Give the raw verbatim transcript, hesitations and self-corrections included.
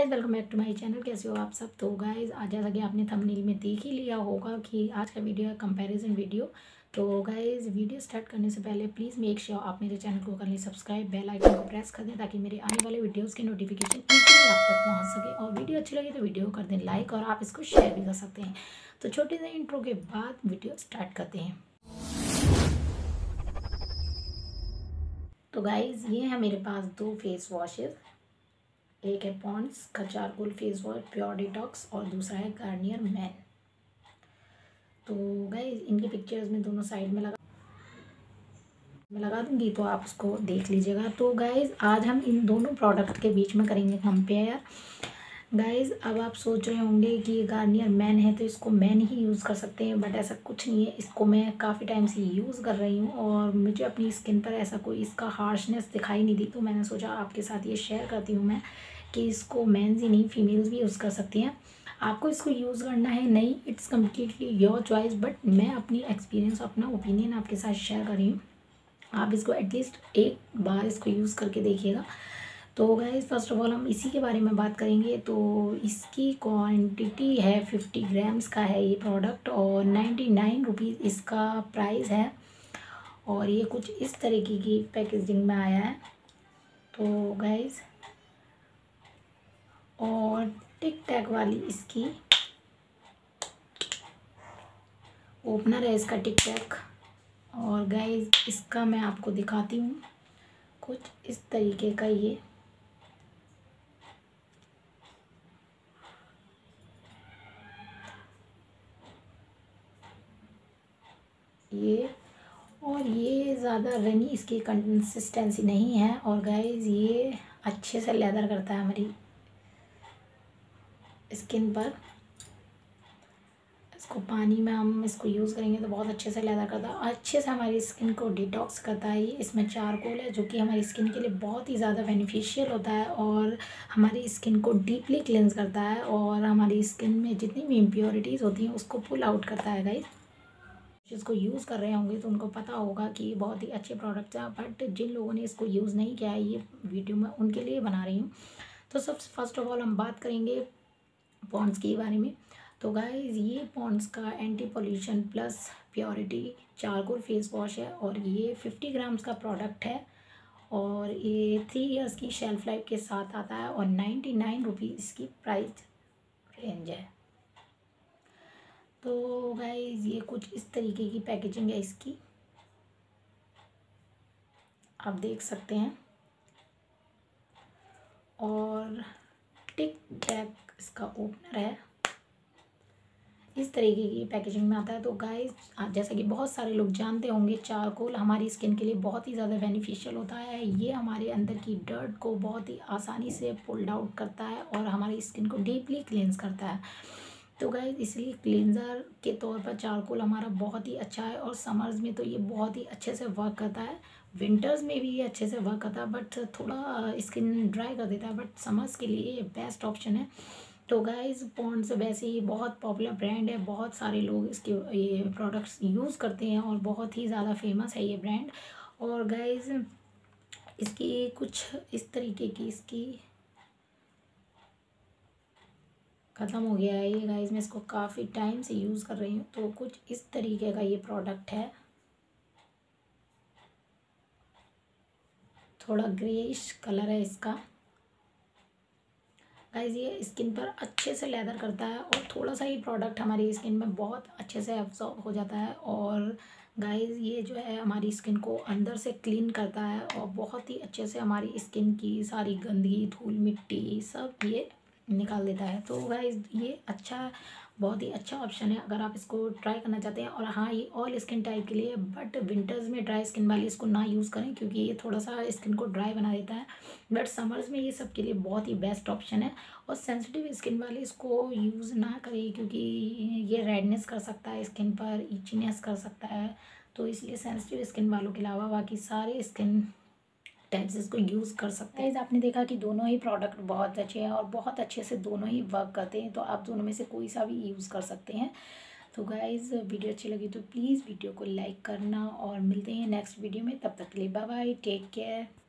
Guys welcome back to my channel. कैसे हो आप सब। तो गाइस आज जैसा कि आपने थंबनेल में देख ही लिया होगा कि आज का वीडियो है कंपैरिजन वीडियो। तो गाइस वीडियो स्टार्ट करने से पहले प्लीज़ मेक श्योर आप मेरे चैनल को कर लें सब्सक्राइब, बेल आइकन को प्रेस कर दें ताकि मेरे आने वाले वीडियोज़ के नोटिफिकेशन इजीली आप तक पहुँच सके। और वीडियो अच्छी लगी तो वीडियो कर दें लाइक और आप इसको शेयर भी कर सकते हैं। तो छोटे से इंट्रो के बाद वीडियो स्टार्ट करते हैं। तो गाइज़ ये है मेरे पास दो फेस वॉशेज़, एक है पॉन्ड्स का charcoal face wash pure detox और दूसरा है गार्नियर मैन। तो गाइस इनकी पिक्चर्स में दोनों साइड में लगा मैं लगा दूंगी तो आप उसको देख लीजिएगा। तो गाइस आज हम इन दोनों प्रोडक्ट के बीच में करेंगे कंपेयर। गाइस अब आप सोच रहे होंगे कि ये गार्नियर मैन है तो इसको मैन ही यूज़ कर सकते हैं, बट ऐसा कुछ नहीं है। इसको मैं काफ़ी टाइम से यूज़ कर रही हूँ और मुझे अपनी स्किन पर ऐसा कोई इसका हार्शनेस दिखाई नहीं दी, तो मैंने सोचा आपके साथ ये शेयर करती हूँ मैं कि इसको मेंस ही नहीं फीमेल्स भी यूज़ कर सकती हैं। आपको इसको यूज़ करना है नहीं, it's completely your choice, but मैं अपनी एक्सपीरियंस अपना ओपिनियन आपके साथ शेयर कर रही हूँ। आप इसको एटलीस्ट एक बार इसको यूज़ करके देखिएगा। तो गाइस फर्स्ट ऑफ ऑल हम इसी के बारे में बात करेंगे। तो इसकी क्वांटिटी है फिफ्टी ग्राम्स का है ये प्रोडक्ट और नाइन्टी नाइन रुपीज़ इसका प्राइस है। और ये कुछ इस तरीके की पैकेजिंग में आया है। तो गाइस और टिक टैक वाली इसकी ओपनर है, इसका टिक टैक। और गाइस इसका मैं आपको दिखाती हूँ कुछ इस तरीके का ये ये और ये ज़्यादा रनी इसकी कंसिस्टेंसी नहीं है। और गाइस ये अच्छे से लेदर करता है हमारी स्किन पर। इसको पानी में हम इसको यूज़ करेंगे तो बहुत अच्छे से लेदर करता है, अच्छे से हमारी स्किन को डिटॉक्स करता है। ये इसमें चारकोल है जो कि हमारी स्किन के लिए बहुत ही ज़्यादा बेनिफिशियल होता है और हमारी स्किन को डीपली क्लेंस करता है और हमारी स्किन में जितनी भी इम्प्योरिटीज़ होती हैं उसको पुल आउट करता है। गाइस जिसको यूज़ कर रहे होंगे तो उनको पता होगा कि ये बहुत ही अच्छे प्रोडक्ट है, बट जिन लोगों ने इसको यूज़ नहीं किया है ये वीडियो मैं उनके लिए बना रही हूँ। तो सब फर्स्ट ऑफ ऑल हम बात करेंगे पॉन्ड्स के बारे में। तो गाइस ये पॉन्ड्स का anti pollution plus purity charcoal face wash है और ये फिफ्टी ग्राम्स का प्रोडक्ट है और ये थ्री इयर्स की शेल्फ लाइफ के साथ आता है और नाइन्टी नाइन रुपीज़ इसकी प्राइस रेंज है। तो गाइस ये कुछ इस तरीके की पैकेजिंग है इसकी, आप देख सकते हैं। और टिक टैक इसका ओपनर है, इस तरीके की पैकेजिंग में आता है। तो गाइस जैसा कि बहुत सारे लोग जानते होंगे चारकोल हमारी स्किन के लिए बहुत ही ज़्यादा बेनिफिशियल होता है। ये हमारे अंदर की डर्ट को बहुत ही आसानी से पुल्ड आउट करता है और हमारी स्किन को डीपली क्लींस करता है। तो गाइस इसलिए क्लींजर के तौर पर चारकोल हमारा बहुत ही अच्छा है और समर्स में तो ये बहुत ही अच्छे से वर्क करता है, विंटर्स में भी ये अच्छे से वर्क करता है, बट थोड़ा स्किन ड्राई कर देता है, बट समर्स के लिए ये बेस्ट ऑप्शन है। तो गाइस पॉन्ड्स वैसे ही बहुत पॉपुलर ब्रांड है, बहुत सारे लोग इसके ये प्रोडक्ट्स यूज़ करते हैं और बहुत ही ज़्यादा फेमस है ये ब्रांड। और गाइस इसकी कुछ इस तरीके की इसकी ख़त्म हो गया है ये गाइस, मैं इसको काफ़ी टाइम से यूज़ कर रही हूँ। तो कुछ इस तरीके का ये प्रोडक्ट है, थोड़ा ग्रेइश कलर है इसका। गाइस ये स्किन पर अच्छे से लेदर करता है और थोड़ा सा ही प्रोडक्ट हमारी स्किन में बहुत अच्छे से एब्जॉर्ब हो जाता है। और गाइस ये जो है हमारी स्किन को अंदर से क्लीन करता है और बहुत ही अच्छे से हमारी स्किन की सारी गंदगी धूल मिट्टी सब ये निकाल देता है। तो गाइस ये अच्छा बहुत ही अच्छा ऑप्शन है अगर आप इसको ट्राई करना चाहते हैं। और हाँ ये ऑल स्किन टाइप के लिए, बट विंटर्स में ड्राई स्किन वाले इसको ना यूज़ करें क्योंकि ये थोड़ा सा स्किन को ड्राई बना देता है, बट समर्स में ये सब के लिए बहुत ही बेस्ट ऑप्शन है। और सेंसिटिव स्किन वाले इसको यूज़ ना करें क्योंकि ये रेडनेस कर सकता है स्किन पर, इचीनेस कर सकता है, तो इसलिए सेंसिटिव स्किन वालों के अलावा बाकी सारे स्किन टाइप्स इसको यूज़ कर सकते हैं। आपने देखा कि दोनों ही प्रोडक्ट बहुत अच्छे हैं और बहुत अच्छे से दोनों ही वर्क करते हैं, तो आप दोनों में से कोई सा भी यूज़ कर सकते हैं। तो गाइज़ वीडियो अच्छी लगी तो प्लीज़ वीडियो को लाइक करना और मिलते हैं नेक्स्ट वीडियो में। तब तक के लिए बाय बाय, टेक केयर।